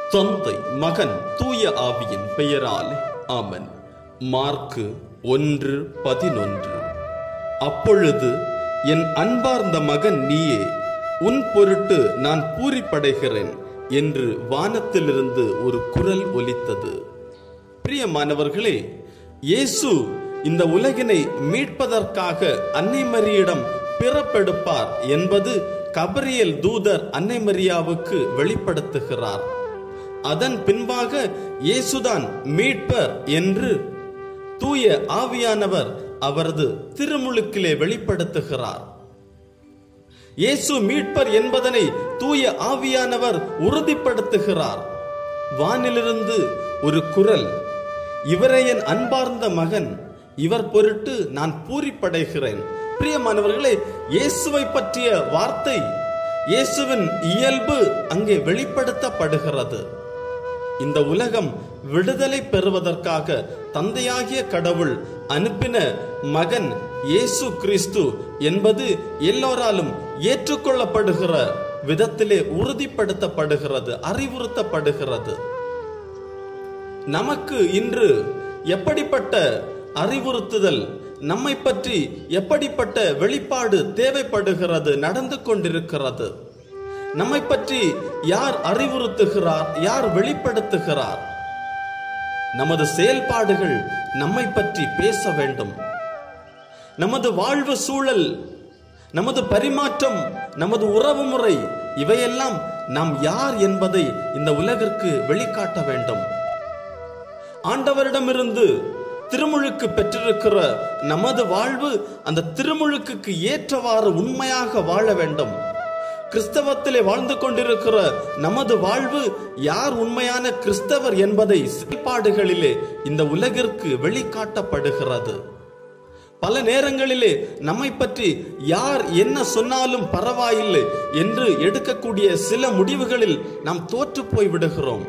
தந்தை, மகன், தூய ஆவியின் பெயரால் ஆமென். மார்க்கு 1:11. அப்பொழுது என் அன்பார்ந்த மகன் நீயே, உன் பொருட்டு நான் பூரிப்படைகிறேன் என்று வானத்திலிருந்து ஒரு குரல் ஒலித்தது. பிரியமானவர்களே, இயேசு இந்த உலகினை மீட்பதற்காக அன்னை மரியிடம் பிறப்பெடுப்பார் என்பது கபிரியேல் தூதர் அன்னை மரியாவுக்கு வெளிப்படுத்துகிறார். அதன் பின்பாக இயேசுதான் மீட்பர் என்று தூய ஆவியானவர் அவரது திருமுழுக்கிலே வெளிப்படுத்துகிறார். இயேசு மீட்பர் என்பதனை தூய ஆவியானவர் உறுதிப்படுத்துகிறார். வானிலிருந்து ஒரு குரல், இவரே என் அன்பார்ந்த மகன், இவர் பொருட்டு நான் பூரிப்படைகிறேன். பிரியமானவர்களே, இயேசுவை பற்றிய வார்த்தை, இயேசுவின் இயல்பு அங்கே வெளிப்படுத்தப்படுகிறது. இந்த உலகம் விடுதலை பெறுவதற்காக தந்தையாகிய கடவுள் அனுப்பின மகன் இயேசு கிறிஸ்து என்பது எல்லோராலும் ஏற்றுக்கொள்ளப்படுகிற விதத்திலே உறுதிப்படுத்தப்படுகிறது, அறிவுறுத்தப்படுகிறது. நமக்கு இன்று எப்படிப்பட்ட அறிவுறுத்துதல், நம்மை பற்றி எப்படிப்பட்ட வெளிப்பாடு தேவைப்படுகிறது, நடந்து கொண்டிருக்கிறது? நம்மை பற்றி யார் அறிவுறுத்துகிறார், யார் வெளிப்படுத்துகிறார்? நமது செயல்பாடுகள் நம்மை பற்றி பேச வேண்டும். நமது வாழ்வு சூழல், நமது பரிமாற்றம், நமது உறவு முறை, இவையெல்லாம் நாம் யார் என்பதை இந்த உலகிற்கு வெளிக்காட்ட வேண்டும். ஆண்டவரிடமிருந்து திருமுழுக்கு பெற்றிருக்கிற நமது வாழ்வு அந்த திருமுழுக்குக்கு ஏற்றவாறு உண்மையாக வாழ வேண்டும். கிறிஸ்தவத்திலே வாழ்ந்து கொண்டிருக்கிற நமது வாழ்வு யார் உண்மையான கிறிஸ்தவர் என்பதை செயல்பாடுகளிலே இந்த உலகிற்கு வெளிக்காட்டப்படுகிறது. பல நேரங்களிலே நம்மை பற்றி யார் என்ன சொன்னாலும் பரவாயில்லை என்று எடுக்கக்கூடிய சில முடிவுகளில் நாம் தோற்று போய் விடுகிறோம்.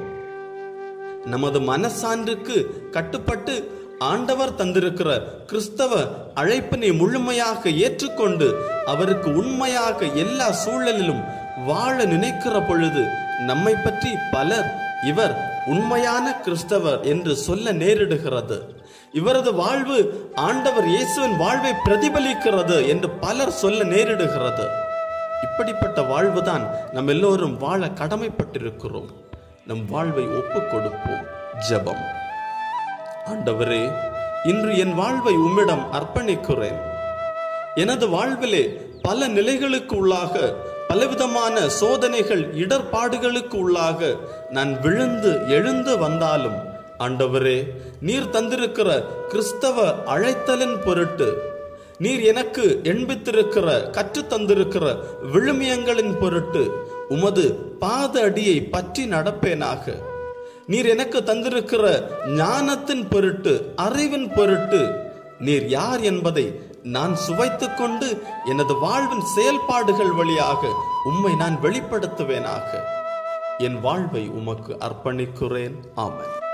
நமது மனசான்றுக்கு கட்டுப்பட்டு ஆண்டவர் தந்திருக்கிற கிறிஸ்தவ அழைப்பினை முழுமையாக ஏற்றுக்கொண்டு அவருக்கு உண்மையாக எல்லா சூழலிலும் வாழ நினைக்கிற பொழுது நம்மை பற்றி பலர் இவர் உண்மையான கிறிஸ்தவர் என்று சொல்ல நேரிடுகிறது. இவரது வாழ்வு ஆண்டவர் இயேசுவின் வாழ்வை பிரதிபலிக்கிறது என்று பலர் சொல்ல நேரிடுகிறது. இப்படிப்பட்ட வாழ்வுதான் நம் எல்லோரும் வாழ கடமைப்பட்டிருக்கிறோம். நம் வாழ்வை ஒப்புக் கொடுப்போம். ஜெபம். ஆண்டவரே, இன்று என் வாழ்வை உம்மிடம் அர்ப்பணிக்கிறேன். எனது வாழ்விலே பல நிலைகளுக்கு உள்ளாக, பலவிதமான சோதனைகள், இடர்பாடுகளுக்கு உள்ளாக நான் விழுந்து எழுந்து வந்தாலும் ஆண்டவரே, நீர் தந்திருக்கிற கிறிஸ்தவ அழைத்தலின் பொருட்டு, நீர் எனக்கு எண்பித்திருக்கிற, கற்று தந்திருக்கிற விழுமியங்களின் பொருட்டு உமது பாத அடியை பற்றி நடப்பேனாக. நீர் எனக்கு தந்திருக்கிற ஞானத்தின் பொருட்டு, அறிவின் பொருட்டு நீர் யார் என்பதை நான் சுவைத்துக் கொண்டு எனது வாழ்வின் செயல்பாடுகள் வழியாக உம்மை நான் வெளிப்படுத்துவேனாக. என் வாழ்வை உமக்கு அர்ப்பணிக்கிறேன். ஆமென்.